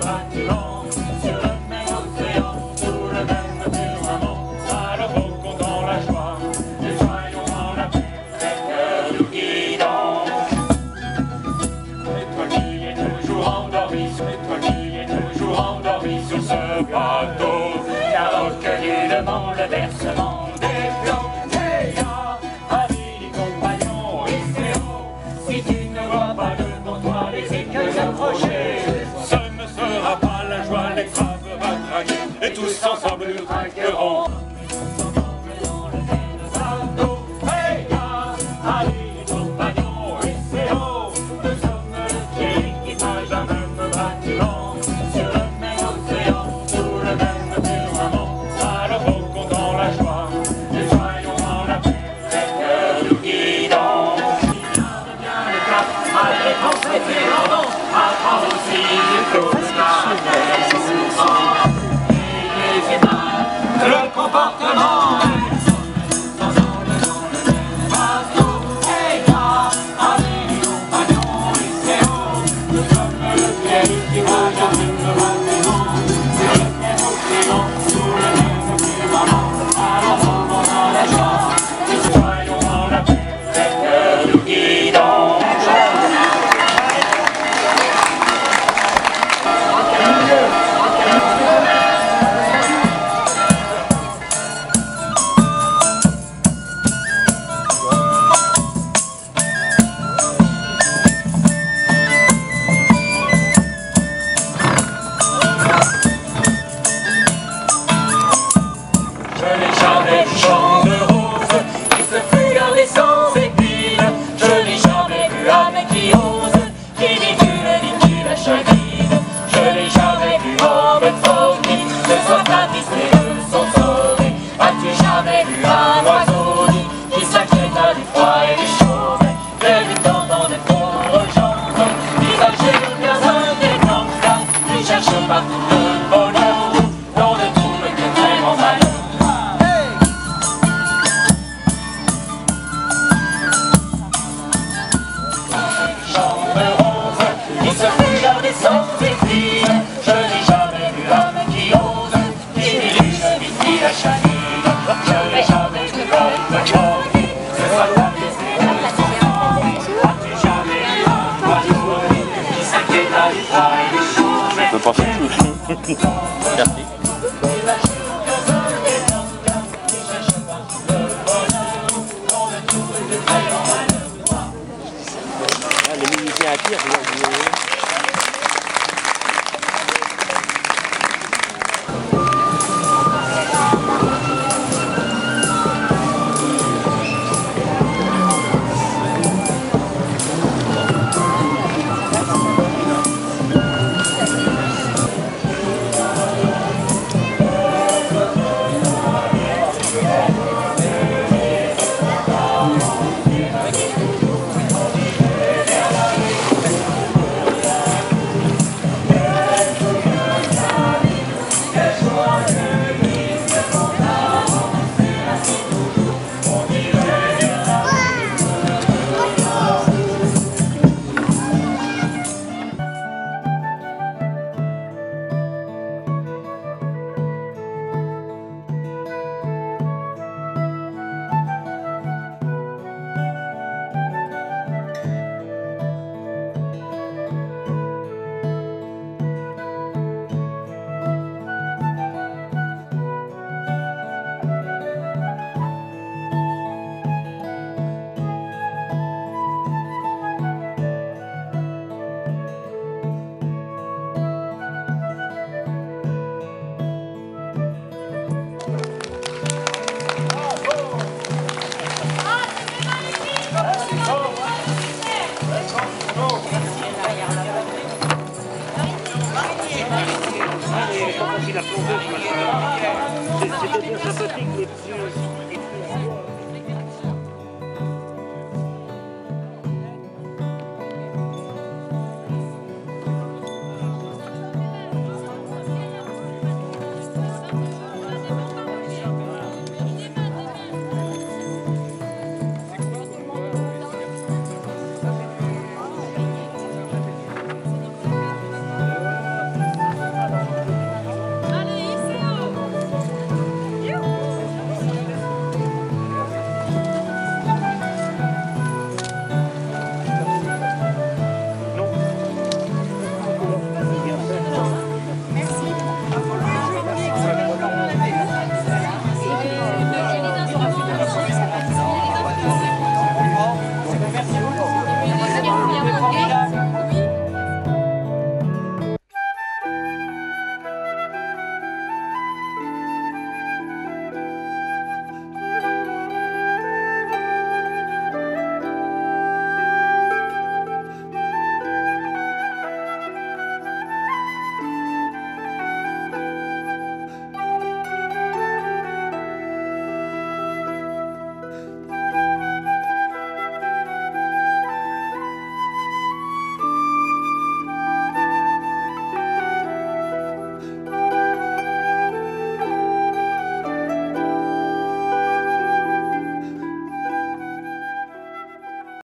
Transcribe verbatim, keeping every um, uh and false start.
bâtiment, sur le même océan, sous le même firmament. Alors rencontrons la joie, et soyons en la paix, les cœurs nous guidons. Et toi qui es toujours endormi, et toi qui es toujours endormi sur ce bateau, qui a recueilli le vent, le versement des flots. Hey, ah, amis, compagnons, Isséo, si tu ne vois pas devant toi les écueils approcher, ce ne sera pas la joie, l'épreuve va traquer, et tous ensemble nous traquerons. Hey, ah, amis, compagnons, Isséo, nous sommes le pied équipage d'un même bâtiment, sur le même océan, sous le même firmament. Alors rencontrons la joie, et soyons en la paix, les cœurs nous guidons. Garde bien le cap, allez, pensez tes rendons, apprends aussi du flot, et les images, le comportement. Champ de roses qui se fuit sans épines. Je n'ai jamais vu un mec qui ose, qui dit tu le dis tu la chagines. Je n'ai jamais vu homme fort qui ne soit attristé de son sort. As-tu jamais vu un oiseau qui s'inquiète du froid et du chaud? J'ai vu tant de pauvres gens visager le gazon des grands qui cherchent partout le bonheur, l'on ne trouve que très grand malheur. Sans épines, je n'ai jamais vu l'homme qui ose, qui dirige vite la chagine. Je n'ai jamais vu l'homme qui se soit attristé de son sort. As-tu jamais vu un oiseau qui s'inquiète du froid et du chaud? Je peux pas faire. Merci. Les musiciens à tir, Il a plongé ce matin. C'était bien sympathique, les petits.